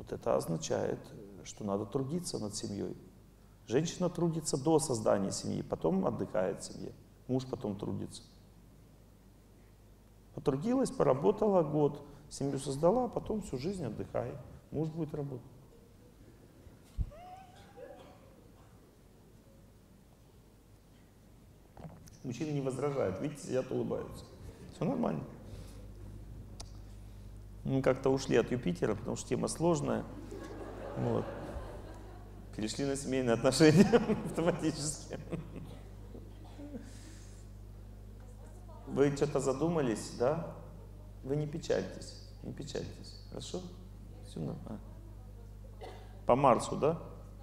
Вот это означает, что надо трудиться над семьей. Женщина трудится до создания семьи, потом отдыхает в семье. Муж потом трудится. Потрудилась, поработала год, семью создала, а потом всю жизнь отдыхает. Муж будет работать. Мужчины не возражают, видите, сидят, улыбаются. Все нормально. Мы как-то ушли от Юпитера, потому что тема сложная. Вот. Перешли на семейные отношения автоматически. Вы что-то задумались, да? Вы не печальтесь, не печальтесь. Хорошо? Все нормально. По Марсу, да?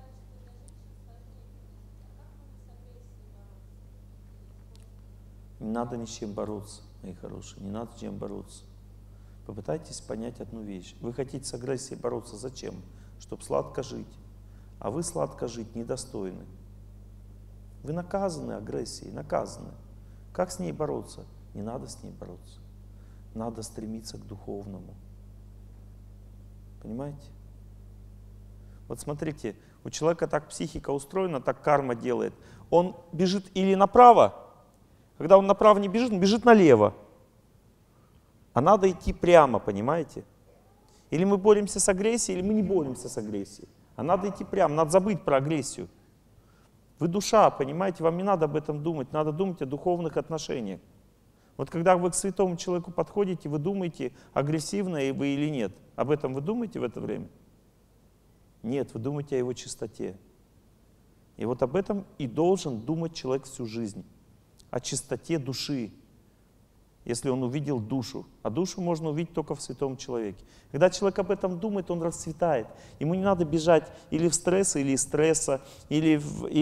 Не надо ни с чем бороться, мои хорошие, не надо с чем бороться. Попытайтесь понять одну вещь. Вы хотите с агрессией бороться зачем? Чтобы сладко жить. А вы сладко жить недостойны. Вы наказаны агрессией, наказаны. Как с ней бороться? Не надо с ней бороться. Надо стремиться к духовному. Понимаете? Вот смотрите, у человека так психика устроена, так карма делает. Он бежит или направо, когда он направо не бежит, он бежит налево. А надо идти прямо, понимаете? Или мы боремся с агрессией, или мы не боремся с агрессией. А надо идти прямо, надо забыть про агрессию. Вы душа, понимаете, вам не надо об этом думать, надо думать о духовных отношениях. Вот когда вы к святому человеку подходите, вы думаете, агрессивно вы или нет. Об этом вы думаете в это время? Нет, вы думаете о его чистоте. И вот об этом и должен думать человек всю жизнь. О чистоте души, если он увидел душу. А душу можно увидеть только в святом человеке. Когда человек об этом думает, он расцветает. Ему не надо бежать или в стресс, или из стресса, или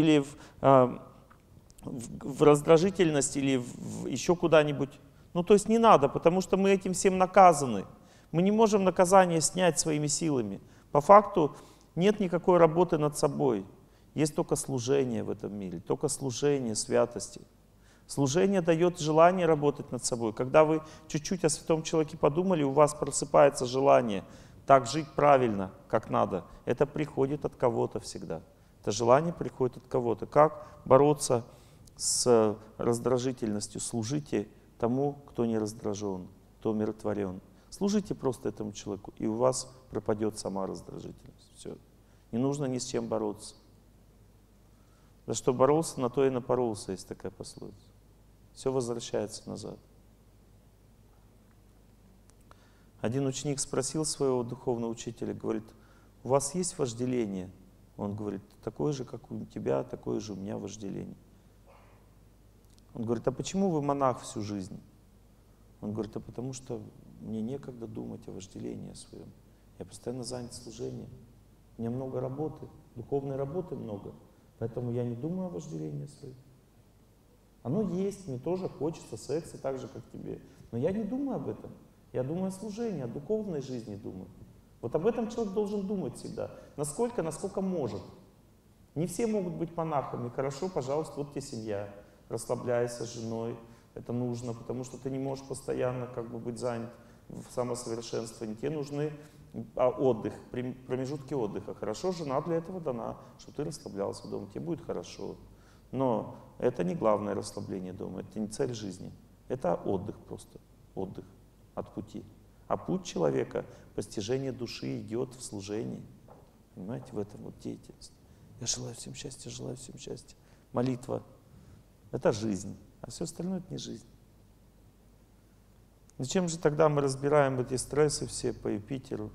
в раздражительность, или еще куда-нибудь. Ну, то есть не надо, потому что мы этим всем наказаны. Мы не можем наказание снять своими силами. По факту нет никакой работы над собой. Есть только служение в этом мире, только служение святости. Служение дает желание работать над собой. Когда вы чуть-чуть о святом человеке подумали, у вас просыпается желание так жить правильно, как надо. Это приходит от кого-то всегда. Это желание приходит от кого-то. Как бороться с раздражительностью? Служите тому, кто не раздражен, кто умиротворен. Служите просто этому человеку, и у вас пропадет сама раздражительность. Все. Не нужно ни с чем бороться. За что боролся, на то и напоролся, есть такая пословица. Все возвращается назад. Один ученик спросил своего духовного учителя, говорит, у вас есть вожделение? Он говорит, такое же, как у тебя, такое же у меня вожделение. Он говорит, а почему вы монах всю жизнь? Он говорит, а потому что мне некогда думать о вожделении своем. Я постоянно занят служением. У меня много работы, духовной работы много. Поэтому я не думаю о вожделении своем. Оно есть, мне тоже хочется секса так же, как тебе. Но я не думаю об этом. Я думаю о служении, о духовной жизни думаю. Вот об этом человек должен думать всегда. Насколько может. Не все могут быть монахами. Хорошо, пожалуйста, вот тебе семья. Расслабляйся с женой. Это нужно, потому что ты не можешь постоянно быть занят в самосовершенствовании. Тебе нужны отдых, промежутки отдыха. Хорошо, жена для этого дана, чтобы ты расслаблялся дома. Тебе будет хорошо. Но это не главное расслабление дома, это не цель жизни. Это отдых просто, отдых от пути. А путь человека, постижение души идет в служении. Понимаете, в этом вот деятельность. Я желаю всем счастья, желаю всем счастья. Молитва — это жизнь, а все остальное — это не жизнь. Зачем же тогда мы разбираем эти стрессы все по Юпитеру?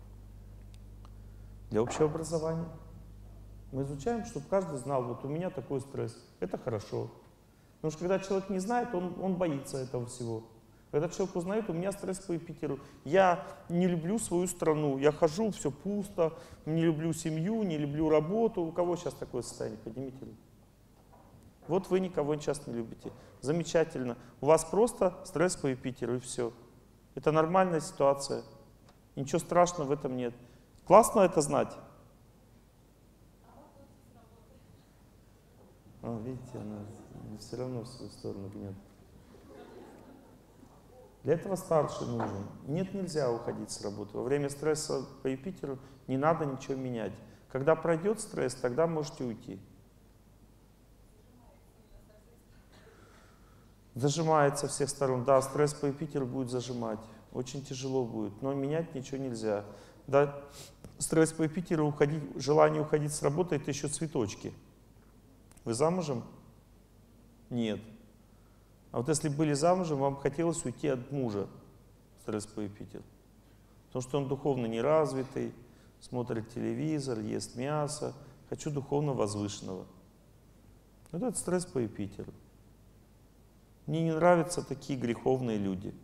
Для общего образования. Мы изучаем, чтобы каждый знал, вот у меня такой стресс. Это хорошо. Потому что когда человек не знает, он боится этого всего. Когда человек узнает, у меня стресс по Юпитеру. Я не люблю свою страну. Я хожу, все пусто. Не люблю семью, не люблю работу. У кого сейчас такое состояние? Поднимите руку. Вот вы никого сейчас не любите. Замечательно. У вас просто стресс по Юпитеру, и все. Это нормальная ситуация. Ничего страшного в этом нет. Классно это знать. Видите, она все равно в свою сторону гнет. Для этого старший нужен. Нет, нельзя уходить с работы. Во время стресса по Юпитеру не надо ничего менять. Когда пройдет стресс, тогда можете уйти. Зажимает со всех сторон. Да, стресс по Юпитеру будет зажимать. Очень тяжело будет, но менять ничего нельзя. Да, стресс по Юпитеру, желание уходить с работы — это еще цветочки. Вы замужем? Нет. А вот если были замужем, вам хотелось уйти от мужа, стресс по Юпитеру. Потому что он духовно неразвитый, смотрит телевизор, ест мясо. Хочу духовно возвышенного. Вот это стресс по Юпитеру. Мне не нравятся такие греховные люди.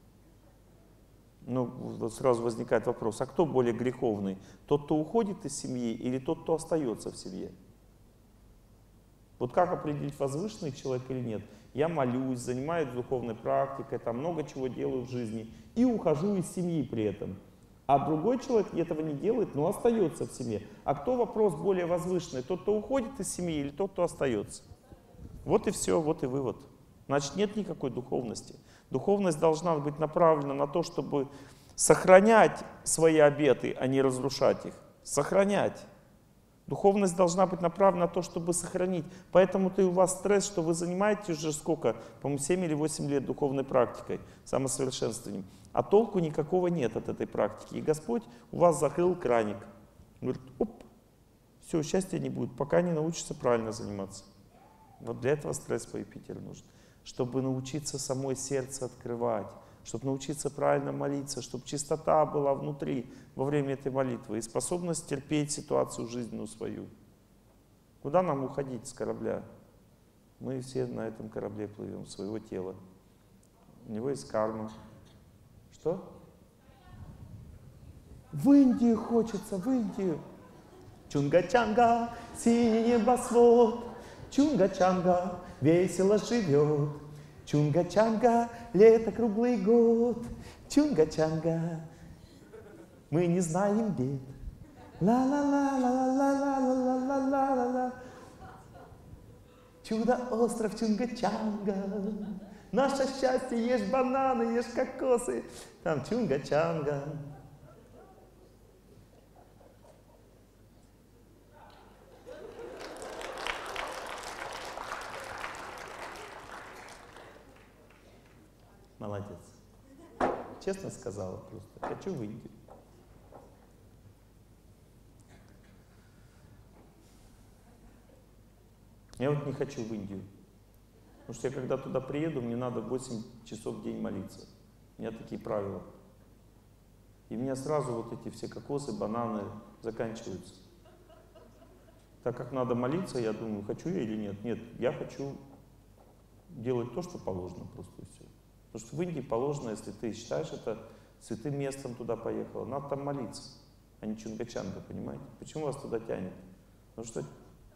Ну, вот сразу возникает вопрос, а кто более греховный? Тот, кто уходит из семьи, или тот, кто остается в семье? Вот как определить, возвышенный человек или нет? Я молюсь, занимаюсь духовной практикой, там много чего делаю в жизни и ухожу из семьи при этом. А другой человек этого не делает, но остается в семье. А кто вопрос более возвышенный? Тот, кто уходит из семьи, или тот, кто остается? Вот и все, вот и вывод. Значит, нет никакой духовности. Духовность должна быть направлена на то, чтобы сохранять свои обеты, а не разрушать их. Сохранять. Духовность должна быть направлена на то, чтобы сохранить. Поэтому-то и у вас стресс, что вы занимаетесь уже сколько, по-моему, 7 или 8 лет духовной практикой, самосовершенствованием. А толку никакого нет от этой практики. И Господь у вас закрыл краник. Говорит, оп, все, счастья не будет, пока не научится правильно заниматься. Вот для этого стресс по Юпитеру нужен. Чтобы научиться самое сердце открывать, чтобы научиться правильно молиться, чтобы чистота была внутри во время этой молитвы и способность терпеть ситуацию жизненную свою. Куда нам уходить с корабля? Мы все на этом корабле плывем, своего тела. У него есть карма. Что? В Индию хочется, в Индию. Чунга-чанга, синий небосвод. Чунга-чанга весело живет. Чунга-чанга, лето круглый год. Чунга-чанга, мы не знаем бед. Ла-ла-ла-ла-ла-ла-ла-ла-ла-ла-ла. Чудо-остров Чунга-чанга. Наше счастье, ешь бананы, ешь кокосы. Там Чунга-чанга. Молодец. Честно сказала просто. Хочу в Индию. Я вот не хочу в Индию. Потому что я когда туда приеду, мне надо 8 часов в день молиться. У меня такие правила. И у меня сразу вот эти все кокосы, бананы заканчиваются. Так как надо молиться, я думаю, хочу я или нет. Нет, я хочу делать то, что положено просто и все. Потому что в Индии положено, если ты считаешь это святым местом, туда поехала, надо там молиться, а не Чунга-чанга, понимаете? Почему вас туда тянет? Потому что...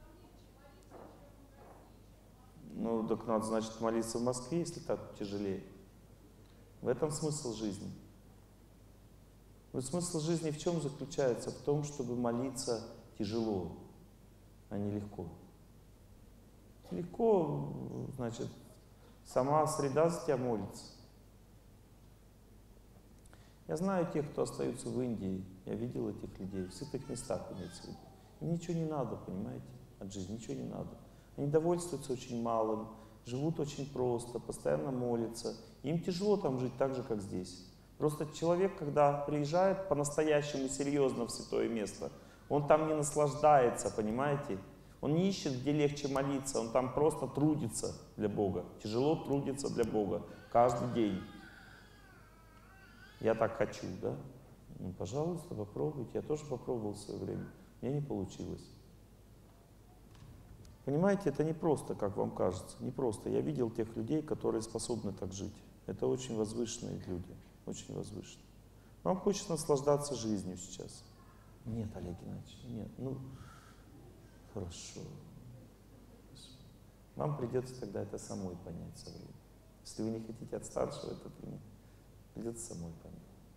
Ну, так надо, значит, молиться в Москве, если так тяжелее. В этом смысл жизни. Вот смысл жизни в чем заключается? В том, чтобы молиться тяжело, а не легко. Легко, значит, сама среда за тебя молится. Я знаю тех, кто остаются в Индии. Я видел этих людей в святых местах, имеется в виду. Им ничего не надо, понимаете, от жизни, ничего не надо. Они довольствуются очень малым, живут очень просто, постоянно молятся. Им тяжело там жить так же, как здесь. Просто человек, когда приезжает по-настоящему серьезно в святое место, он там не наслаждается, понимаете? Он не ищет, где легче молиться, он там просто трудится для Бога. Тяжело трудится для Бога каждый день. Я так хочу, да? Ну, пожалуйста, попробуйте. Я тоже попробовал в свое время. Мне не получилось. Понимаете, это не просто, как вам кажется. Не просто. Я видел тех людей, которые способны так жить. Это очень возвышенные люди. Очень возвышенные. Вам хочется наслаждаться жизнью сейчас. Нет, Олег Геннадьевич, нет. Ну, хорошо. Вам придется тогда это самой понять со временем. Если вы не хотите от старшего это принять, придется самой понять.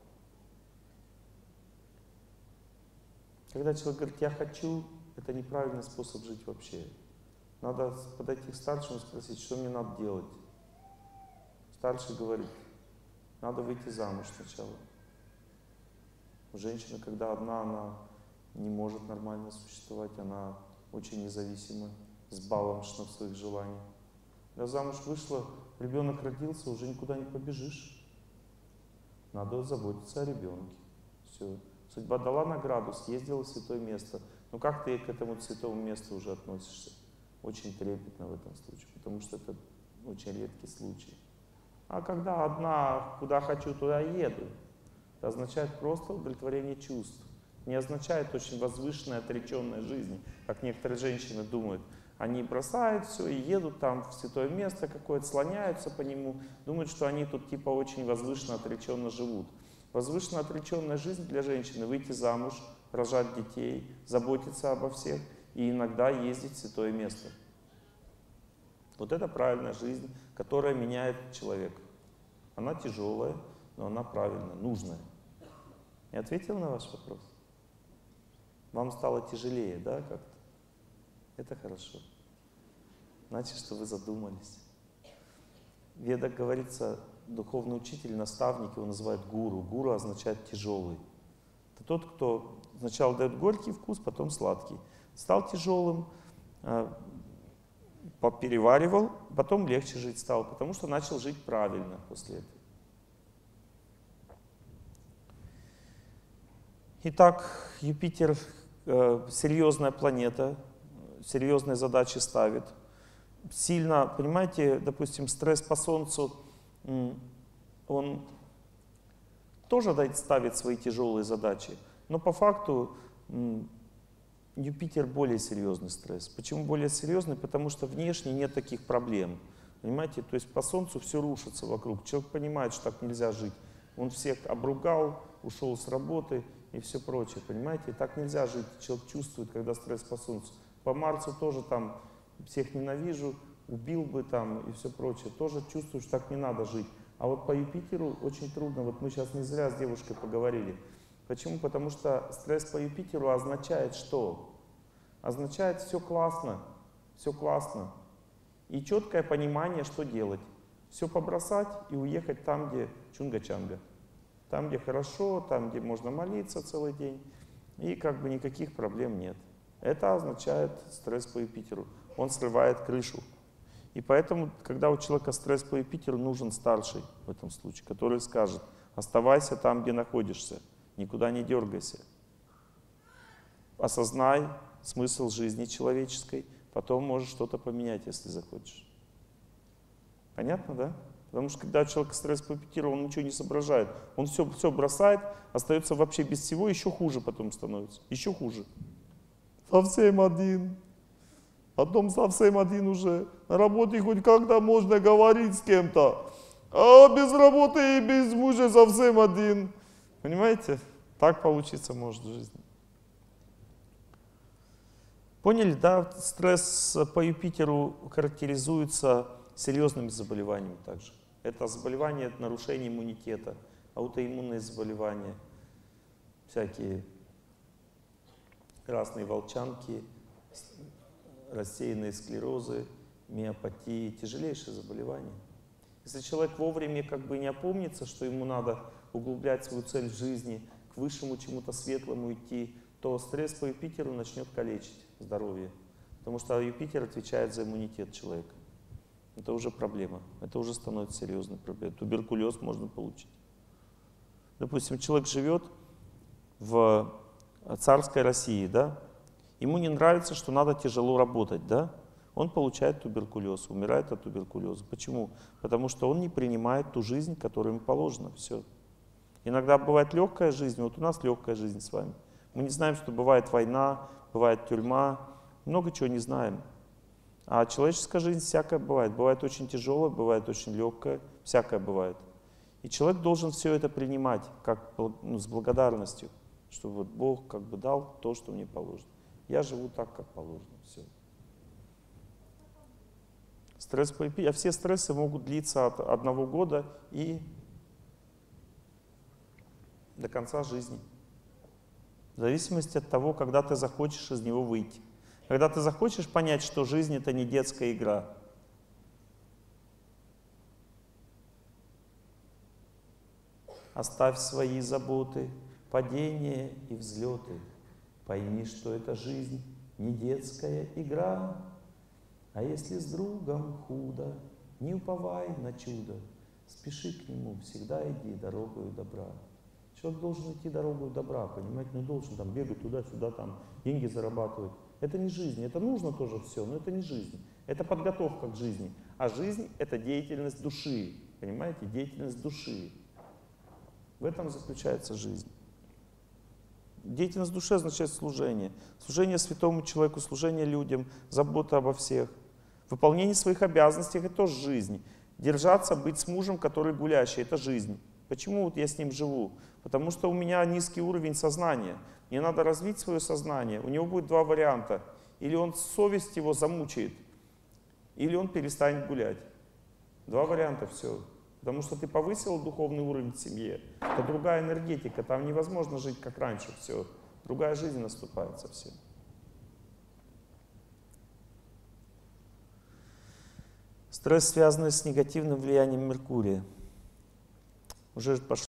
Когда человек говорит, я хочу, это неправильный способ жить вообще. Надо подойти к старшему и спросить, что мне надо делать. Старший говорит, Надо выйти замуж сначала. Женщина, когда одна, она не может нормально существовать, она очень независима, сбаломшна в своих желаниях. Когда замуж вышла, ребенок родился, уже никуда не побежишь. Надо заботиться о ребенке. Все. Судьба дала награду, съездила в святое место. Но как ты к этому святому месту уже относишься? Очень трепетно в этом случае, потому что это очень редкий случай. А когда одна, куда хочу, туда еду, это означает просто удовлетворение чувств. Не означает очень возвышенная, отреченная жизнь, как некоторые женщины думают. Они бросают все и едут там в святое место какое-то, слоняются по нему, думают, что они тут типа очень возвышенно, отреченно живут. Возвышенно отреченная жизнь для женщины — выйти замуж, рожать детей, заботиться обо всех и иногда ездить в святое место. Вот это правильная жизнь, которая меняет человека. Она тяжелая, но она правильная, нужная. Я ответил на ваш вопрос? Вам стало тяжелее, да, как-то? Это хорошо. Значит, что вы задумались. В Ведах говорится, духовный учитель, наставник, его называют гуру. Гуру означает тяжелый. Это тот, кто сначала дает горький вкус, потом сладкий. Стал тяжелым, попереваривал, потом легче жить стал, потому что начал жить правильно после этого. Итак, Юпитер серьезная планета, серьезные задачи ставит. Сильно, понимаете, допустим, стресс по Солнцу, он тоже ставит свои тяжелые задачи, но по факту Юпитер более серьезный стресс. Почему более серьезный? Потому что внешне нет таких проблем. Понимаете, то есть по Солнцу все рушится вокруг. Человек понимает, что так нельзя жить. Он всех обругал, ушел с работы и все прочее. Понимаете, и так нельзя жить. Человек чувствует, когда стресс по Солнцу. По Марсу тоже там всех ненавижу, убил бы там и все прочее. Тоже чувствую, что так не надо жить. А вот по Юпитеру очень трудно. Вот мы сейчас не зря с девушкой поговорили. Почему? Потому что стресс по Юпитеру означает что? Означает все классно, все классно. И четкое понимание, что делать. Все побросать и уехать там, где чунга-чанга. Там, где хорошо, там, где можно молиться целый день. И как бы никаких проблем нет. Это означает стресс по Юпитеру. Он срывает крышу. И поэтому, когда у человека стресс по Юпитеру, нужен старший в этом случае, который скажет: оставайся там, где находишься, никуда не дергайся. Осознай смысл жизни человеческой, потом можешь что-то поменять, если захочешь. Понятно, да? Потому что когда человек стресс по Юпитеру, он ничего не соображает. Он все бросает, остается вообще без всего, еще хуже потом становится. Еще хуже. Совсем один. Потом совсем один уже. На работе хоть как-то можно говорить с кем-то. А без работы и без мужа совсем один. Понимаете? Так получиться может в жизни. Поняли, да? Стресс по Юпитеру характеризуется серьезными заболеваниями также. Это заболевание, это нарушение иммунитета, аутоиммунные заболевания, всякие красные волчанки, рассеянные склерозы, миопатии, тяжелейшие заболевания. Если человек вовремя как бы не опомнится, что ему надо углублять свою цель в жизни, к высшему чему-то светлому идти, то стресс по Юпитеру начнет калечить здоровье. Потому что Юпитер отвечает за иммунитет человека. Это уже проблема, это уже становится серьезной проблемой. Туберкулез можно получить. Допустим, человек живет в царской России, да? Ему не нравится, что надо тяжело работать, да? Он получает туберкулез, умирает от туберкулеза. Почему? Потому что он не принимает ту жизнь, которая ему положена. Все. Иногда бывает легкая жизнь, вот у нас легкая жизнь с вами. Мы не знаем, что бывает война, бывает тюрьма, много чего не знаем. А человеческая жизнь всякая бывает. Бывает очень тяжелая, бывает очень легкая, всякое бывает. И человек должен все это принимать как, с благодарностью, что вот Бог как бы дал то, что мне положено. Я живу так, как положено. Все. Стресс по Юпитеру, а все стрессы могут длиться от 1 года и до конца жизни. В зависимости от того, когда ты захочешь из него выйти. Когда ты захочешь понять, что жизнь — это не детская игра. Оставь свои заботы, падения и взлеты. Пойми, что эта жизнь не детская игра. А если с другом худо, не уповай на чудо. Спеши к нему, всегда иди дорогою добра. Человек должен идти дорогою добра, понимаете? Не должен там бегать туда-сюда, там деньги зарабатывать. Это не жизнь, это нужно тоже все, но это не жизнь. Это подготовка к жизни. А жизнь — это деятельность души, понимаете? Деятельность души. В этом заключается жизнь. Деятельность души означает служение. Служение святому человеку, служение людям, забота обо всех. Выполнение своих обязанностей — это тоже жизнь. Держаться, быть с мужем, который гулящий — это жизнь. Почему вот я с ним живу? Потому что у меня низкий уровень сознания. Мне надо развить свое сознание. У него будет два варианта. Или совесть его замучает, или он перестанет гулять. Два варианта, все. Потому что ты повысил духовный уровень в семье, то другая энергетика, там невозможно жить как раньше, все. Другая жизнь наступает совсем. Стресс, связанный с негативным влиянием Меркурия. Уже пошло.